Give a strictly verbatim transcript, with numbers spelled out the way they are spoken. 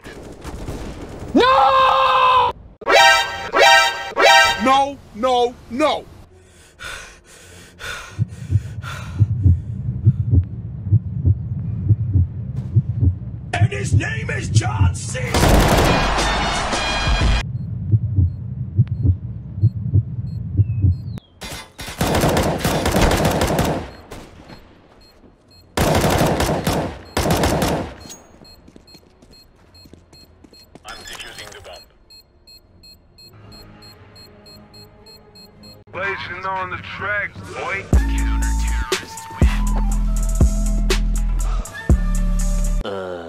No! No, no, no! And his name is John C. I'm defusing the bomb. Blazing on the track, boy. Uh.